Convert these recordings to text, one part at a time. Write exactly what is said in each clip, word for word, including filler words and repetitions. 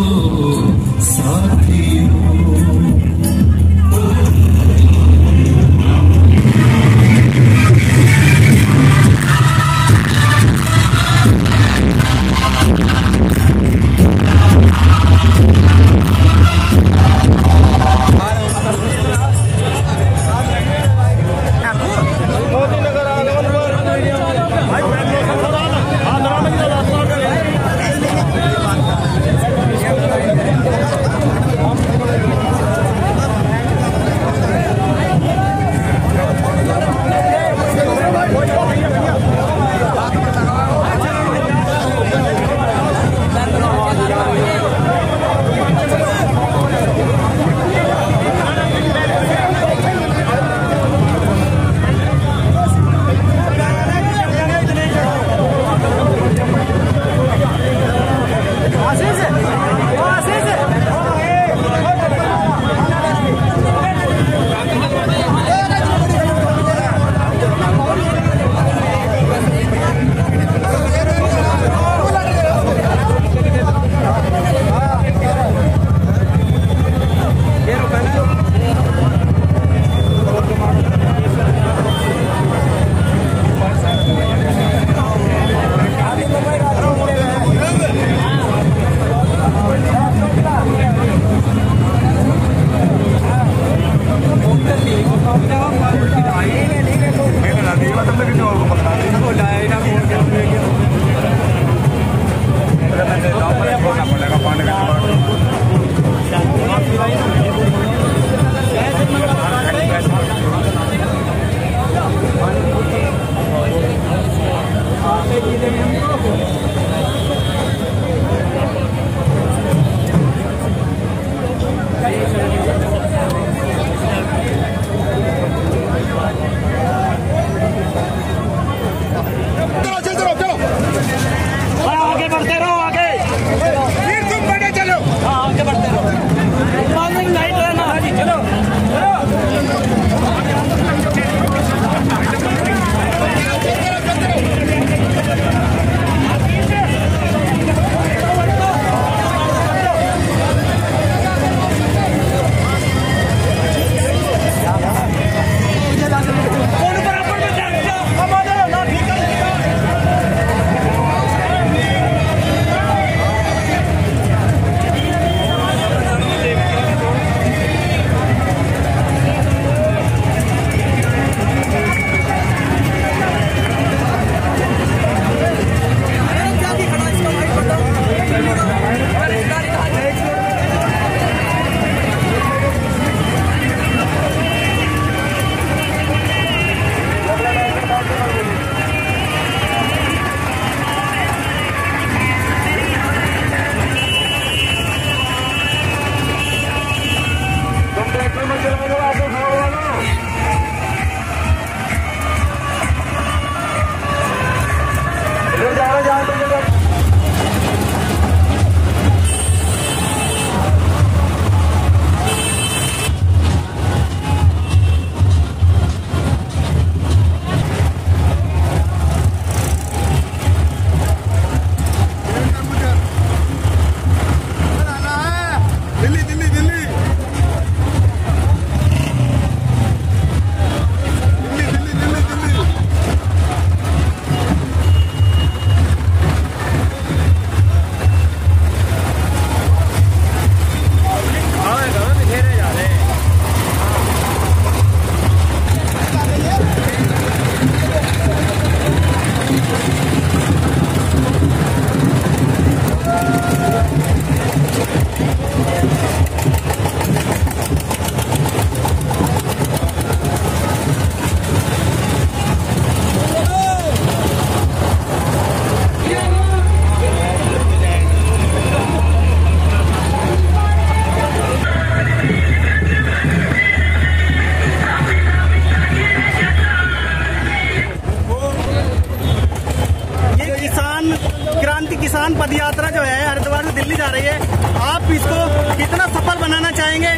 किसान पद यात्रा जो है हरिद्वार से दिल्ली जा रही है, आप इसको कितना सफल बनाना चाहेंगे?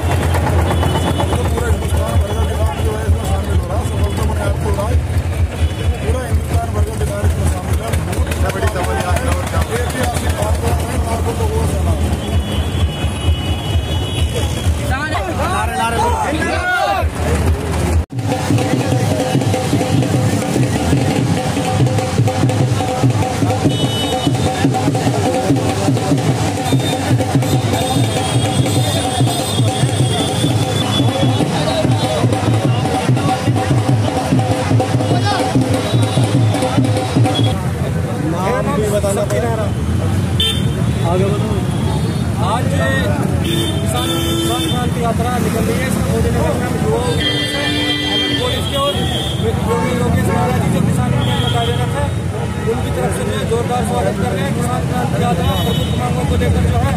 पूरा हिंदुस्तान भर का किसान जो है इसमें शामिल हो रहा है। सफलता मैंने आपको रहा पूरा हिंदुस्तान भर का किसान इसमें शामिल है। बहुत बड़ी सफल यात्रा और ऐतिहासिक बात आपको लोगों को आज किसान किसान क्रांति यात्रा निकल रही है। इसमें मोदी नगर में युवाओं पुलिस के और योगी योगेश नारा जी जो किसान यूनियन का कार्यरत है उनकी तरफ से जो जोरदार स्वागत कर रहे हैं। किसान क्रांति यात्रा प्रमुख मांगों को लेकर जो है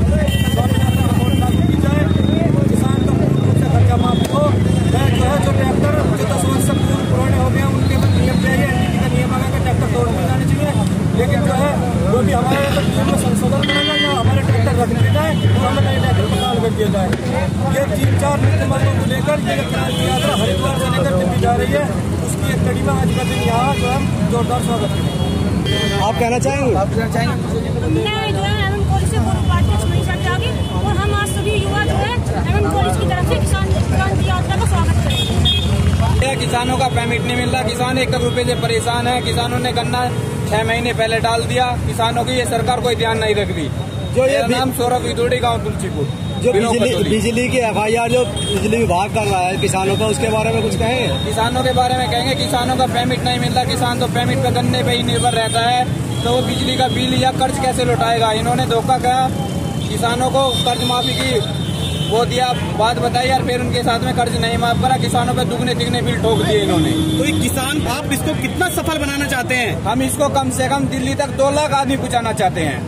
लागू की जाए, किसान का पूर्ण रूप से खर्चा माफ हो, जो है जो ट्रैक्टर जो दस वर्ष से पूर्ण पुराने हो गए हैं उनके नियम चाहिए, एनजीटी का नियम आगे ट्रैक्टर दौड़ में जाने चाहिए। लेकिन जो है जो भी हमारे नियम में संशोधन करेगा या हमारे ट्रैक्टर रख दिए जाए तो हमें नए ट्रैक्टर निकाल कर दिया जाए। ये तीन चार मुख्य मांगों को लेकर ये क्रांति यात्रा हरिद्वार से लेकर दिल्ली जा रही है। उसकी एक कड़ी में आज का दिन यहाँ जो हम जोरदार स्वागत करेंगे। आप कहना चाहेंगे? आप कहना चाहेंगे मैं जो है एवं कॉलेज से पूर्व पार्टी लक्ष्मणी सर आगे और हम आज सभी युवा जो है एवं कॉलेज की तरफ से किसान क्रांति यात्रा का स्वागत करेंगे। किसानों का पेमेंट नहीं मिल रहा, किसान एक करोड़ रुपए से परेशान है। किसानों ने गन्ना छह महीने पहले डाल दिया, किसानों की ये सरकार कोई ध्यान नहीं रख रही। जो ये नाम सौरभ विदोड़ी गाँव तुलसीपुर। जो बिजली बिजली की एफ आई आर जो बिजली विभाग कर रहा है किसानों का, उसके बारे में कुछ कहें? किसानों के बारे में कहेंगे, किसानों का पेमेंट नहीं मिल रहा, किसान तो पेमेंट पे गन्ने पे ही निर्भर रहता है, तो वो बिजली का बिल या कर्ज कैसे लौटाएगा? इन्होंने धोखा किया किसानों को, कर्ज माफी की वो दिया बात बताई यार, फिर उनके साथ में कर्ज नहीं माफ करा, किसानों पे दुगने तिगने बिल ठोक दिए इन्होंने। तो ये किसान आप इसको कितना सफल बनाना चाहते हैं? हम इसको कम से कम दिल्ली तक दो लाख आदमी पहुँचाना चाहते हैं।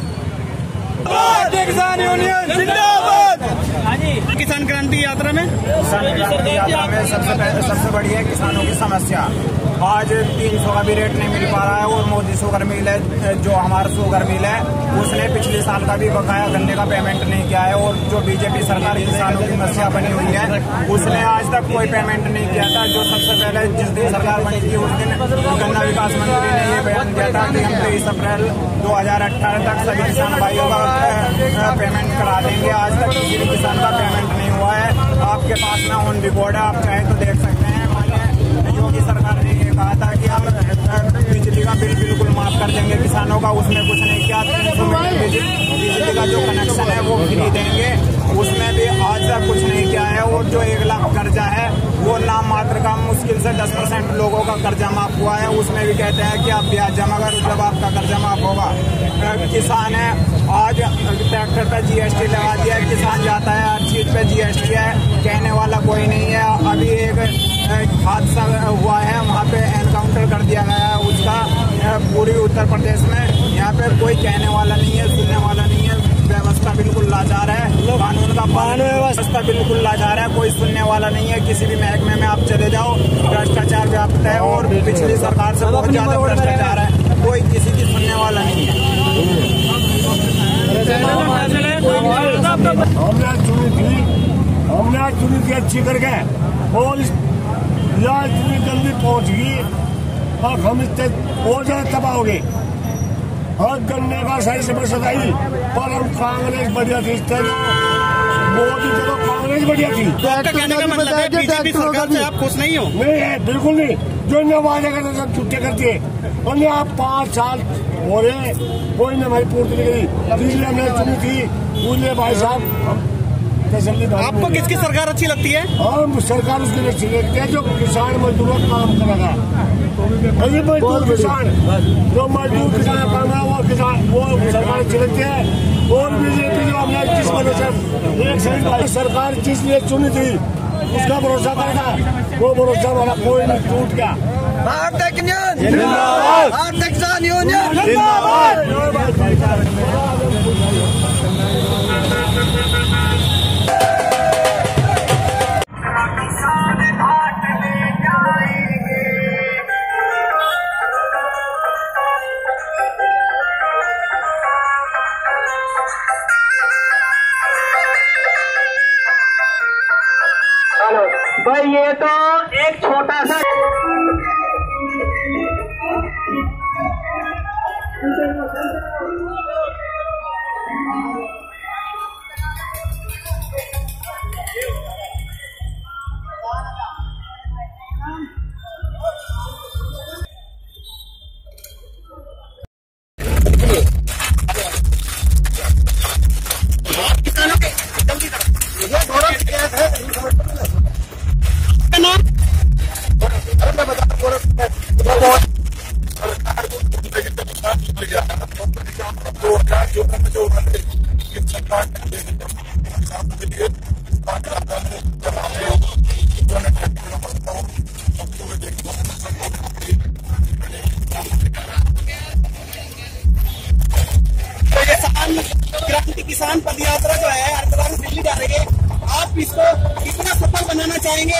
किसान यूनियन जिंदाबाद। किसान क्रांति यात्रा में किसान क्रांति यात्रा में सबसे सबसे बड़ी है किसानों की समस्या। आज तीन सौ का भी रेट नहीं मिल पा रहा है और मोदी शुगर मिल है, जो हमारा शुगर मिल है उसने पिछले साल का भी बकाया गन्ने का पेमेंट नहीं किया है, और जो बीजेपी सरकार किसानों की समस्या बनी हुई है उसने आज तक कोई पेमेंट नहीं किया था। जो सबसे पहले जिस दिन सरकार बनी थी उस दिन गन्ना विकास मंत्री ने ये बयान दिया था कि हम तेईस अप्रैल दो हजार अठारह तक सभी किसान भाइयों का पेमेंट करा देंगे। आज तक किसी भी किसान का पेमेंट नहीं हुआ है। आपके पास में ऑन रिकॉर्ड है, आप चाहें तो देख सकते हैं। माननीय योगी सरकार ने ये कहा था कि हम बिजली का बिल बिल्कुल माफ कर देंगे किसानों का, उसमें कुछ नहीं किया। तीन सौ मीटर बिजली का जो कनेक्शन है वो फ्री देंगे, उसमें भी आज तक कुछ नहीं किया है। और जो एक लाख कर्जा है वो नाम मात्र का मुश्किल से दस परसेंट लोगों का कर्जा माफ हुआ है, उसमें भी कहते हैं कि आप ब्याज जमा करो जब आपका कर्जा माफ होगा। किसान है आज ट्रैक्टर पे जीएसटी लगा दिया है, किसान जाता है हर चीज पे जीएसटी है, कहने वाला कोई नहीं है। अभी एक हादसा हुआ है, वहाँ पे एनकाउंटर कर दिया गया है उसका पूरी उत्तर प्रदेश में। यहाँ पे कोई कहने वाला नहीं है, सुनने वाला नहीं है, व्यवस्था बिल्कुल लाचार है, कानून का पालन व्यवस्था बिल्कुल लाचार है, कोई सुनने वाला नहीं है। किसी भी महकमे में आप चले जाओ भ्रष्टाचार व्याप्त है, और पिछली सरकार से बहुत ज्यादा भ्रष्टाचार है, कोई किसी की सुनने वाला नहीं है। हमने चुनी थी हमने आज चुनी थी अच्छी करके, और यहाँ इतनी जल्दी पहुँच गई, अब हम इससे और ज्यादा तबाह हो गए। हर गन्ने का सही समय सदाई, पर हम कांग्रेस बढ़िया थी, मोदी तो कांग्रेस बढ़िया थी। कहने का मतलब है बीजेपी सरकार से आप खुश नहीं हो? नहीं है, बिल्कुल नहीं। जो इन्हें वादे करते सब छुट्टे करती है, उन्हें आप पाँच साल हो रहे कोई ने हमारी पूर्ति नहीं करी। इसलिए हमने चुनी थी, बोले भाई साहब आपको किसकी सरकार अच्छी लगती है? हम सरकार उसके लिए अच्छी लगती है जो किसान मजदूरों का काम करेगा। अरे मजदूर किसान जो मजदूर किसान काम है वो किसान वो सरकार अच्छी लगती है। और बीजेपी जो हमने जिस वजह से एक सही सरकार जिस लिए चुनी थी उसका भरोसा करेगा, वो भरोसा हमारा कोई नहीं टूट गया। भारतीय किसान जिंदाबाद, भारतीय किसान यूनियन जिंदाबाद। भाई ये तो एक छोटा सा क्रांति किसान पद यात्रा जो है हरिद्वार से दिल्ली जा रही है, आप इसको कितना सफल बनाना चाहेंगे?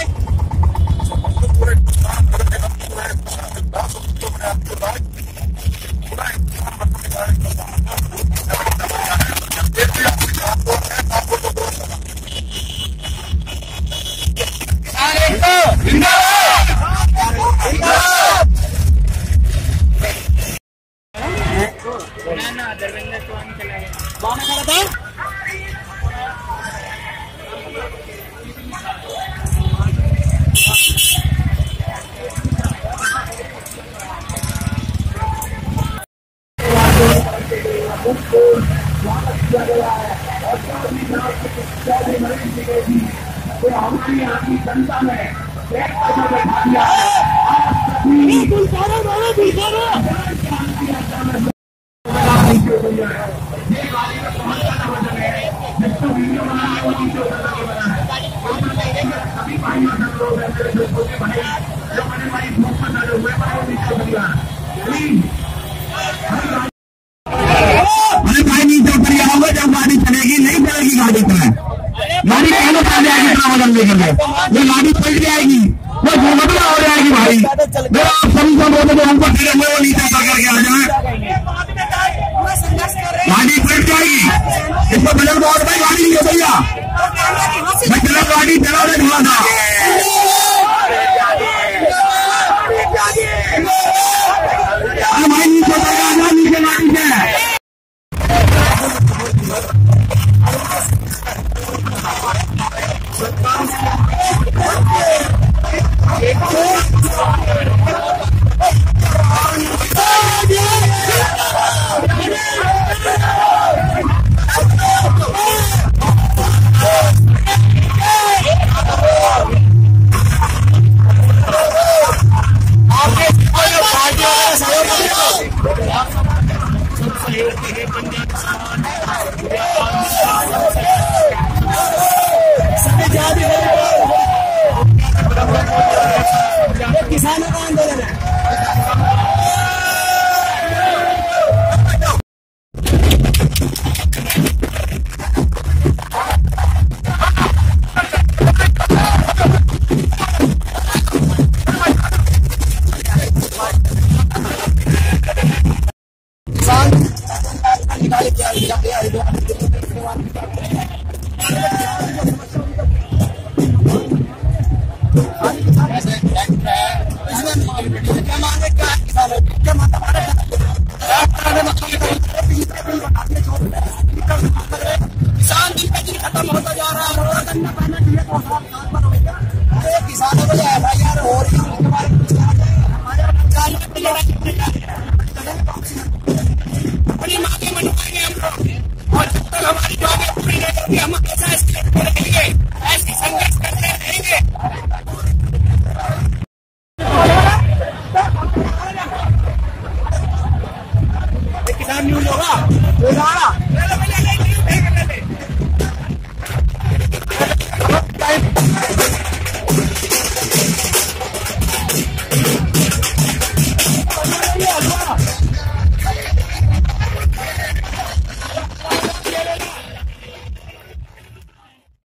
अरे भाई नीचे उतर आओगे जब गाड़ी चलेगी, नहीं चलेगी गाड़ी तो है गाड़ी कहना पड़ जाएगी इतना बदलने के लिए, ये गाड़ी पलट जाएगी, वो दुर्घटना हो जाएगी भाई। मेरा आप सभी सब बोलते तो हमको फिर वो नीचे उतर करके आ जाए, गाड़ी पलट जाएगी। इसको बदल बहुत भाई गाड़ी नहीं हो भैया, मैं चला गाड़ी चला रहे थोड़ा था अरे भाई नीचे उतर के आ जाओ, नीचे गाड़ी से किसानों का आंदोलन है। किसान दिन पे दिन खत्म होता जा रहा है, किसानों को जो एफ आई आर हो रही है